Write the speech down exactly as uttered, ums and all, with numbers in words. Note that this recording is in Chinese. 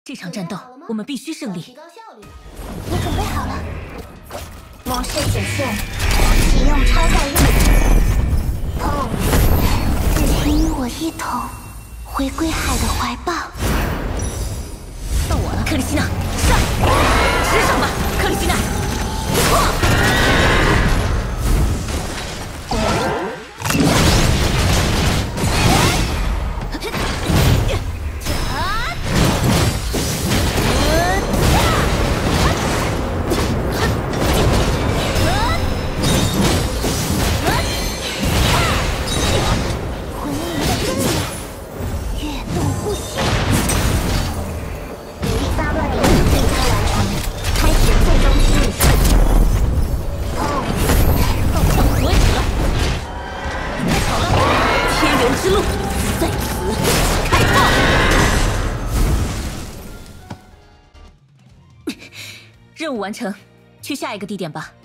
这场战斗我们必须胜利。 我准备好了。模式显现，启用超概率。砰！请与我一同回归海的怀抱。 到我了，克里希娜，上！直上吧，克里希娜！任务完成，去下一个地点吧。